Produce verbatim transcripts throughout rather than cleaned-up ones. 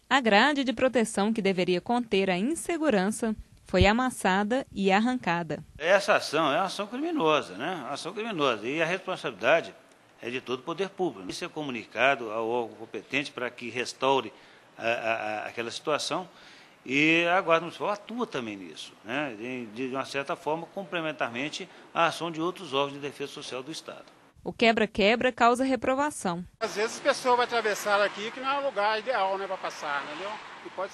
A grade de proteção que deveria conter a insegurança foi amassada e arrancada. Essa ação é uma ação criminosa, né? Uma ação criminosa. E a responsabilidade é de todo o poder público. Isso é comunicado ao órgão competente para que restaure a, a, a, aquela situação. E a Guarda Municipal atua também nisso, né? De, de uma certa forma, complementarmente à ação de outros órgãos de defesa social do Estado. O quebra-quebra causa reprovação. Às vezes a pessoa vai atravessar aqui que não é o lugar ideal, né, para passar, entendeu? E pode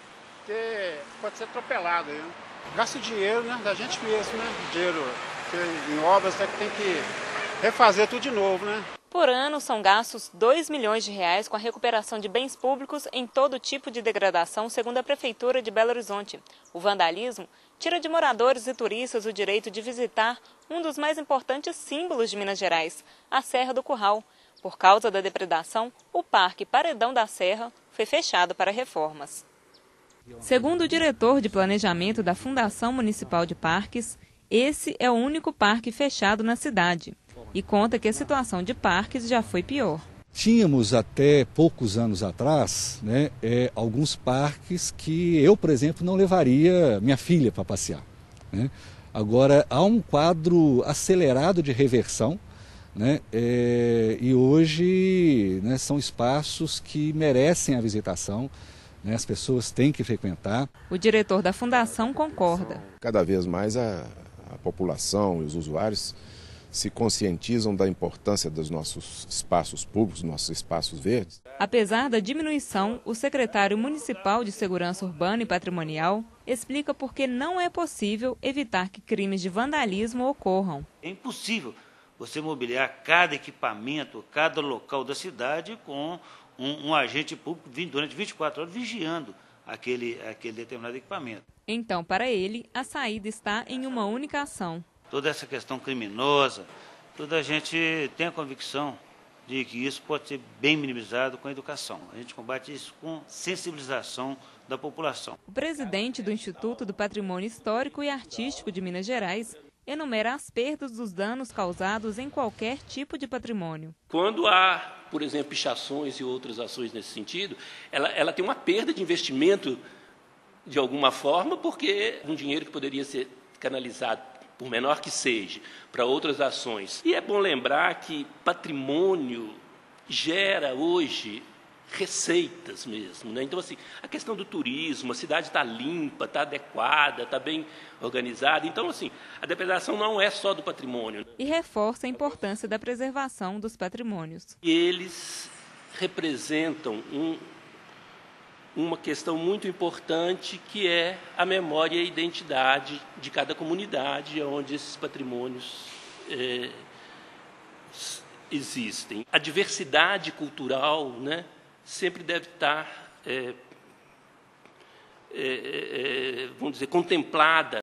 ter, pode ser atropelado aí. Gasta dinheiro, né, da gente mesmo, né? Dinheiro que em obras é que tem que refazer tudo de novo, né? Por ano, são gastos dois milhões de reais com a recuperação de bens públicos em todo tipo de degradação, segundo a Prefeitura de Belo Horizonte. O vandalismo tira de moradores e turistas o direito de visitar um dos mais importantes símbolos de Minas Gerais, a Serra do Curral. Por causa da depredação, o Parque Paredão da Serra foi fechado para reformas. Segundo o diretor de planejamento da Fundação Municipal de Parques, esse é o único parque fechado na cidade. E conta que a situação de parques já foi pior. Tínhamos até poucos anos atrás, né, é, alguns parques que eu, por exemplo, não levaria minha filha para passear, né? Agora há um quadro acelerado de reversão, né, é, e hoje, né, são espaços que merecem a visitação, né, as pessoas têm que frequentar. O diretor da Fundação concorda. Cada vez mais a, a população e os usuários se conscientizam da importância dos nossos espaços públicos, nossos espaços verdes. Apesar da diminuição, o secretário municipal de Segurança Urbana e Patrimonial explica por que não é possível evitar que crimes de vandalismo ocorram. É impossível você mobiliar cada equipamento, cada local da cidade com um, um agente público durante vinte e quatro horas vigiando aquele, aquele determinado equipamento. Então, para ele, a saída está em uma única ação. Toda essa questão criminosa, toda a gente tem a convicção de que isso pode ser bem minimizado com a educação. A gente combate isso com sensibilização da população. O presidente do Instituto do Patrimônio Histórico e Artístico de Minas Gerais enumera as perdas dos danos causados em qualquer tipo de patrimônio. Quando há, por exemplo, pichações e outras ações nesse sentido, ela, ela tem uma perda de investimento de alguma forma, porque um dinheiro que poderia ser canalizado, por menor que seja, para outras ações. E é bom lembrar que patrimônio gera hoje receitas mesmo, né? Então, assim, a questão do turismo, a cidade está limpa, está adequada, está bem organizada. Então, assim, a depredação não é só do patrimônio. E reforça a importância da preservação dos patrimônios. Eles representam um uma questão muito importante, que é a memória e a identidade de cada comunidade onde esses patrimônios é, existem. A diversidade cultural, né, sempre deve estar, é, é, é, vamos dizer, contemplada